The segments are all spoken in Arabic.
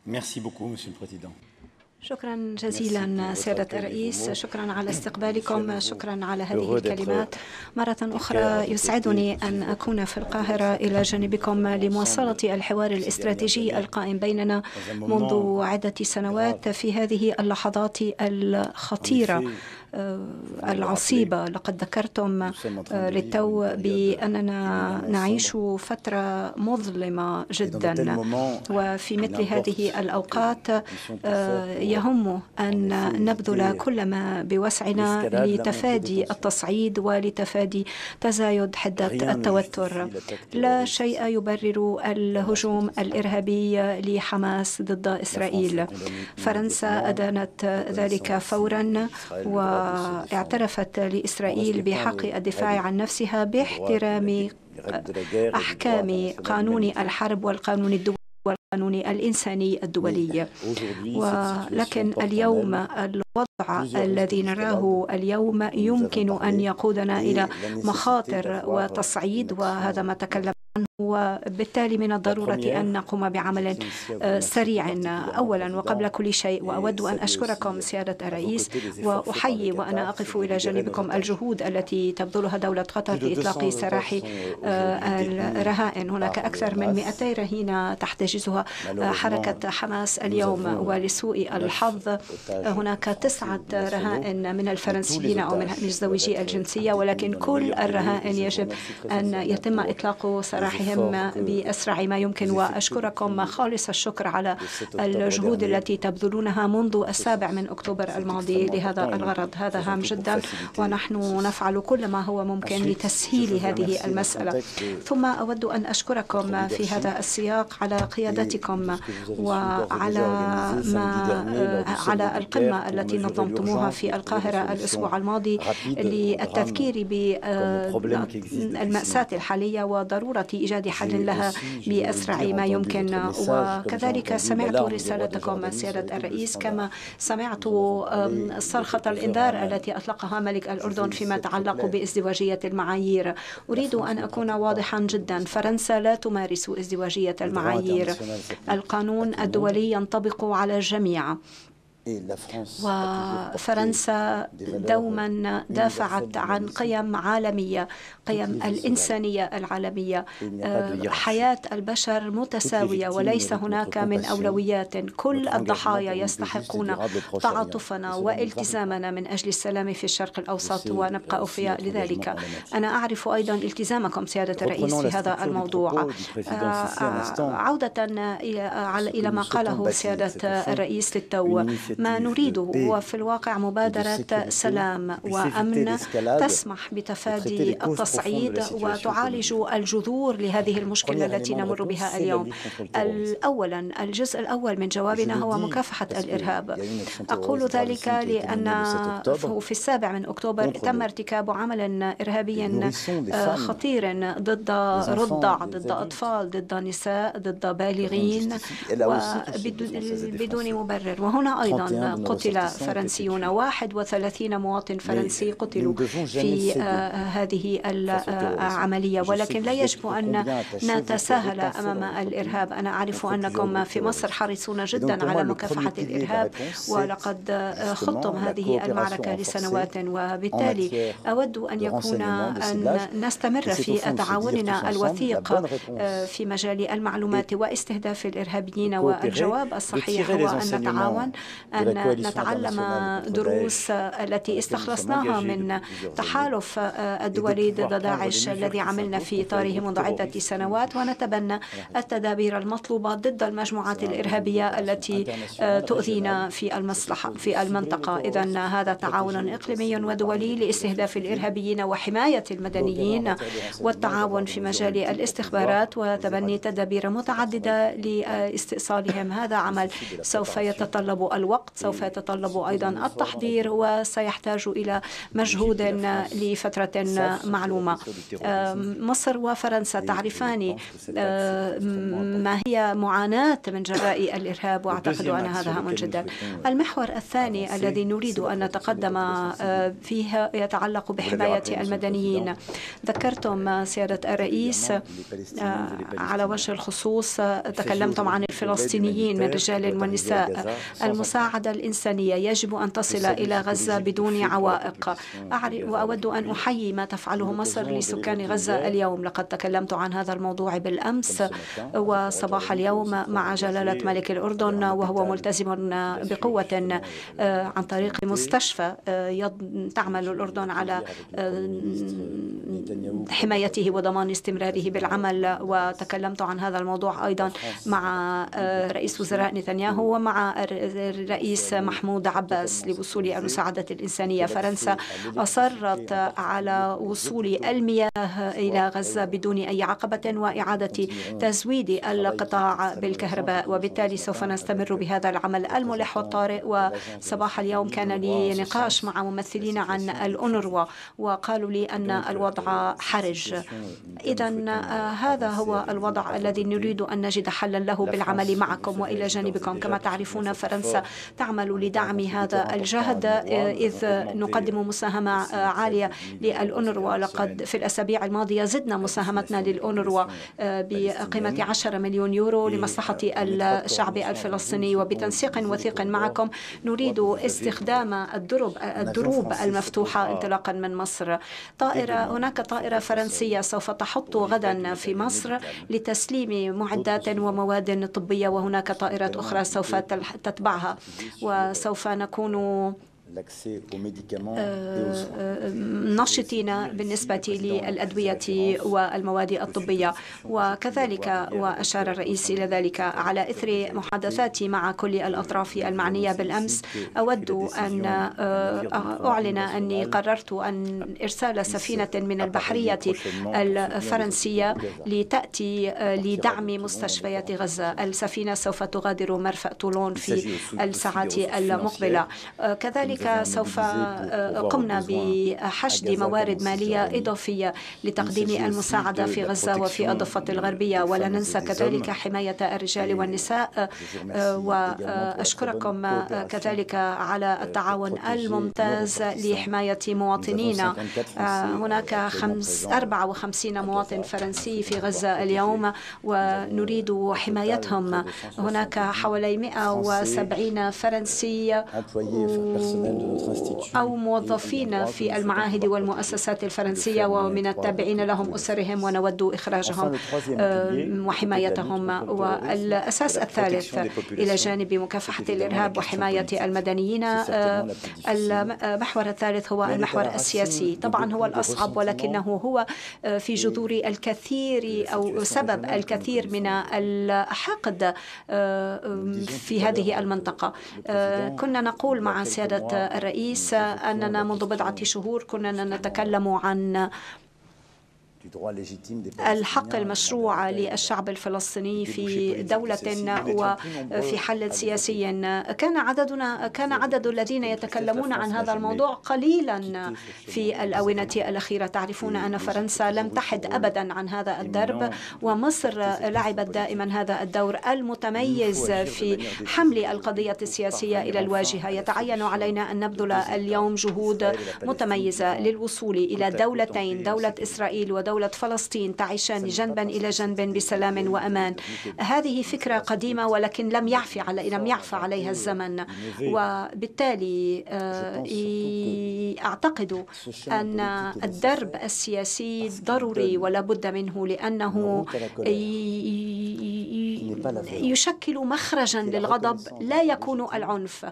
شكرا جزيلا سيادة الرئيس، شكرا على استقبالكم، شكرا على هذه الكلمات. مرة أخرى يسعدني أن أكون في القاهرة إلى جانبكم لمواصلة الحوار الاستراتيجي القائم بيننا منذ عدة سنوات في هذه اللحظات الخطيرة العصيبة. لقد ذكرتم للتو بأننا نعيش فترة مظلمة جدا، وفي مثل هذه الأوقات يهم أن نبذل كل ما بوسعنا لتفادي التصعيد ولتفادي تزايد حدة التوتر. لا شيء يبرر الهجوم الإرهابي لحماس ضد إسرائيل. فرنسا أدانت ذلك فورا واعترفت لإسرائيل بحق الدفاع عن نفسها باحترام أحكام قانون الحرب والقانون الدولي والقانون الإنساني الدولي. ولكن اليوم الوضع الذي نراه اليوم يمكن أن يقودنا إلى مخاطر وتصعيد، وهذا ما تكلم عنه، وبالتالي من الضرورة أن نقوم بعمل سريع. أولا وقبل كل شيء، وأود أن أشكركم سيادة الرئيس وأحيي وأنا أقف إلى جانبكم الجهود التي تبذلها دولة قطر لإطلاق سراح الرهائن. هناك أكثر من 200 رهينة تحتجزها حركة حماس اليوم، ولسوء الحظ هناك 9 رهائن من الفرنسيين أو من مزدوجي الجنسية، ولكن كل الرهائن يجب أن يتم إطلاق سراحهم بأسرع ما يمكن. وأشكركم خالص الشكر على الجهود التي تبذلونها منذ 7 أكتوبر الماضي لهذا الغرض. هذا هام جدا، ونحن نفعل كل ما هو ممكن لتسهيل هذه المسألة. ثم أود أن أشكركم في هذا السياق على قيادتكم وعلى على القمة التي نظمتموها في القاهرة الأسبوع الماضي للتذكير بالمأساة الحالية وضرورة إيجاد حل لها بأسرع ما يمكن. وكذلك سمعت رسالتكم سيادة الرئيس، كما سمعت صرخة الإنذار التي أطلقها ملك الأردن فيما يتعلق بازدواجية المعايير. أريد أن أكون واضحا جدا، فرنسا لا تمارس ازدواجية المعايير. القانون الدولي ينطبق على الجميع، وفرنسا دوما دافعت عن قيم عالمية، قيم الإنسانية العالمية. حياة البشر متساوية وليس هناك من أولويات. كل الضحايا يستحقون تعاطفنا والتزامنا من أجل السلام في الشرق الأوسط، ونبقى أوفياء لذلك. أنا أعرف أيضا التزامكم سيادة الرئيس في هذا الموضوع. عودة إلى ما قاله سيادة الرئيس للتو، ما نريده هو في الواقع مبادرة سلام وأمن تسمح بتفادي التصعيد وتعالج الجذور لهذه المشكلة التي نمر بها اليوم. أولا، الجزء الأول من جوابنا هو مكافحة الإرهاب. أقول ذلك لأن في 7 أكتوبر تم ارتكاب عمل إرهابي خطير ضد رضع، ضد أطفال، ضد نساء، ضد بالغين، بدون مبرر. وهنا أيضا قتل فرنسيون، 31 مواطن فرنسي قتلوا في هذه العملية. ولكن لا يجب أن نتساهل أمام الإرهاب. أنا أعرف أنكم في مصر حريصون جدا على مكافحة الإرهاب، ولقد خضتم هذه المعركة لسنوات، وبالتالي أود أن نستمر في تعاوننا الوثيق في مجال المعلومات واستهداف الإرهابيين. والجواب الصحيح هو أن نتعاون، أن نتعلم دروس التي استخلصناها من تحالف الدولي ضد داعش الذي عملنا في إطاره منذ عدة سنوات، ونتبنى التدابير المطلوبة ضد المجموعات الإرهابية التي تؤذينا في المنطقة. إذن هذا تعاون إقليمي ودولي لاستهداف الإرهابيين وحماية المدنيين، والتعاون في مجال الاستخبارات وتبني تدابير متعددة لاستئصالهم. هذا عمل سوف يتطلب الوقت وقت، سوف يتطلب أيضا التحضير، وسيحتاج إلى مجهود لفترة معلومة. مصر وفرنسا تعرفان ما هي معاناة من جراء الإرهاب، وأعتقد أن هذا هام جدا. المحور الثاني الذي نريد أن نتقدم فيه يتعلق بحماية المدنيين. ذكرتم سيادة الرئيس على وجه الخصوص، تكلمتم عن الفلسطينيين من رجال ونساء. المساعدة الإنسانية يجب أن تصل إلى غزة بدون عوائق، وأود أن أحيي ما تفعله مصر لسكان غزة اليوم. لقد تكلمت عن هذا الموضوع بالأمس وصباح اليوم مع جلالة ملك الأردن، وهو ملتزم بقوة عن طريق مستشفى تعمل الأردن على حمايته وضمان استمراره بالعمل. وتكلمت عن هذا الموضوع أيضا مع رئيس وزراء نتنياهو ومع الرئيس محمود عباس لوصول المساعدة الإنسانية. فرنسا أصرت على وصول المياه إلى غزة بدون أي عقبة وإعادة تزويد القطاع بالكهرباء، وبالتالي سوف نستمر بهذا العمل الملح والطارئ. وصباح اليوم كان لي نقاش مع ممثلين عن الأونروا وقالوا لي أن الوضع حرج. إذن هذا هو الوضع الذي نريد أن نجد حلا له بالعمل معكم وإلى جانبكم. كما تعرفون فرنسا تعمل لدعم هذا الجهد، إذ نقدم مساهمة عالية للأونروا. لقد في الأسابيع الماضية زدنا مساهمتنا للأونروا بقيمة 10 مليون يورو لمصلحة الشعب الفلسطيني. وبتنسيق وثيق معكم نريد استخدام الدروب المفتوحة انطلاقا من مصر. هناك طائرة فرنسية سوف تحط غدا في مصر لتسليم معدات ومواد طبية، وهناك طائرات أخرى سوف تتبعها، وسوف نكون نشطين بالنسبة للأدوية والمواد الطبية. وكذلك وأشار الرئيس إلى ذلك على إثر محادثاتي مع كل الأطراف المعنية بالأمس. أود أن أعلن أني قررت أن إرسال سفينة من البحرية الفرنسية لتأتي لدعم مستشفيات غزة. السفينة سوف تغادر مرفأ طولون في الساعات المقبلة. كذلك سوف قمنا بحشد موارد مالية إضافية لتقديم المساعدة في غزة وفي الضفة الغربية، ولا ننسى كذلك حماية الرجال والنساء. وأشكركم كذلك على التعاون الممتاز لحماية مواطنينا. هناك 54 مواطن فرنسي في غزة اليوم ونريد حمايتهم. هناك حوالي 170 فرنسي أو موظفين في المعاهد والمؤسسات الفرنسية ومن التابعين لهم أسرهم، ونود إخراجهم وحمايتهم. والأساس الثالث إلى جانب مكافحة الإرهاب وحماية المدنيين، المحور الثالث هو المحور السياسي. طبعا هو الأصعب، ولكنه هو في جذور الكثير أو سبب الكثير من الحقد في هذه المنطقة. كنا نقول مع سيادة الرئيس أننا منذ بضعة شهور كنا نتكلم عن الحق المشروع للشعب الفلسطيني في دولة وفي حل سياسي. كان عدد الذين يتكلمون عن هذا الموضوع قليلا في الآونة الأخيرة. تعرفون أن فرنسا لم تحد أبدا عن هذا الدرب، ومصر لعبت دائما هذا الدور المتميز في حمل القضية السياسية إلى الواجهة. يتعين علينا أن نبذل اليوم جهود متميزة للوصول إلى دولتين، دولة إسرائيل ودولة فلسطين، تعيشان جنبا إلى جنب بسلام وأمان. هذه فكرة قديمة ولكن لم يعفى عليها الزمن، وبالتالي أعتقد أن الدرب السياسي ضروري ولا بد منه، لأنه يشكل مخرجا للغضب لا يكون العنف،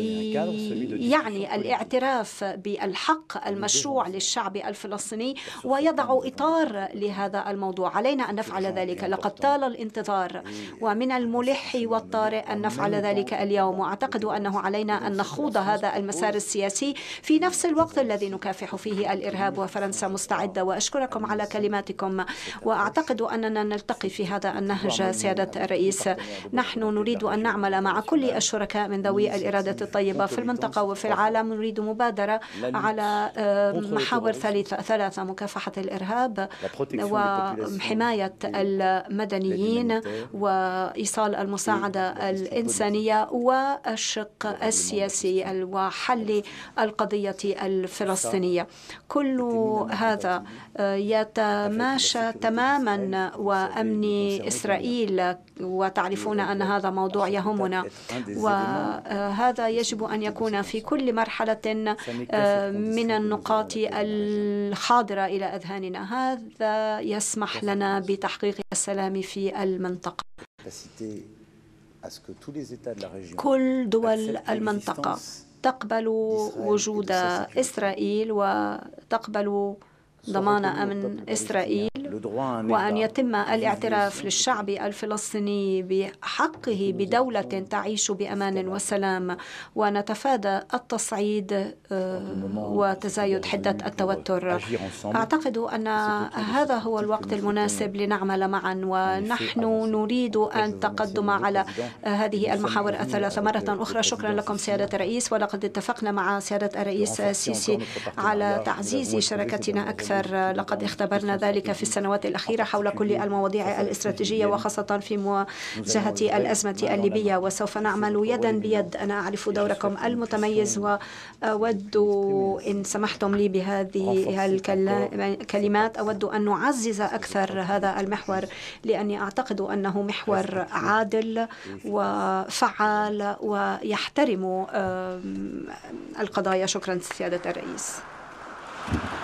ويعني الاعتراف بالحق المشروع للشعب الفلسطيني ويضع إطار لهذا الموضوع. علينا أن نفعل ذلك، لقد طال الانتظار، ومن الملح والطارئ أن نفعل ذلك اليوم. وأعتقد أنه علينا أن نخوض هذا المسار السياسي في نفس الوقت الذي نكافح فيه الإرهاب، وفرنسا مستعدة. وأشكركم على كلماتكم، وأعتقد أننا نلتقي في هذا النهج سيادة الرئيس. نحن نريد أن نعمل مع كل الشركاء من ذوي الإرادة الطيبة في المنطقة وفي العالم. نريد مبادرة على محاور ثلاثة: مكافحة الإرهاب، وحماية المدنيين، وإيصال المساعدة الإنسانية، والشق السياسي وحل القضية الفلسطينية. كل هذا يتماشى تماما وأمن إسرائيل، وتعرفون أن هذا موضوع يهمنا، وهذا يجب أن يكون في كل مرحلة من النقاط الحاضرة إلى أذهاننا. هذا يسمح لنا بتحقيق السلام في المنطقة. كل دول المنطقة تقبل وجود إسرائيل وتقبل ضمان أمن إسرائيل، وأن يتم الاعتراف للشعب الفلسطيني بحقه بدولة تعيش بأمان وسلام، ونتفادى التصعيد وتزايد حدة التوتر. أعتقد أن هذا هو الوقت المناسب لنعمل معا، ونحن نريد أن تقدم على هذه المحاور الثلاثة. مرة أخرى شكرا لكم سيادة الرئيس، ولقد اتفقنا مع سيادة الرئيس السيسي على تعزيز شراكتنا أكثر. لقد اختبرنا ذلك في السنوات الأخيرة حول كل المواضيع الاستراتيجية، وخاصة في مواجهة الأزمة الليبية، وسوف نعمل يدا بيد. أنا أعرف دوركم المتميز، وأود إن سمحتم لي بهذه الكلمات أود أن نعزز أكثر هذا المحور، لأني أعتقد أنه محور عادل وفعال ويحترم القضايا. شكرا سيادة الرئيس.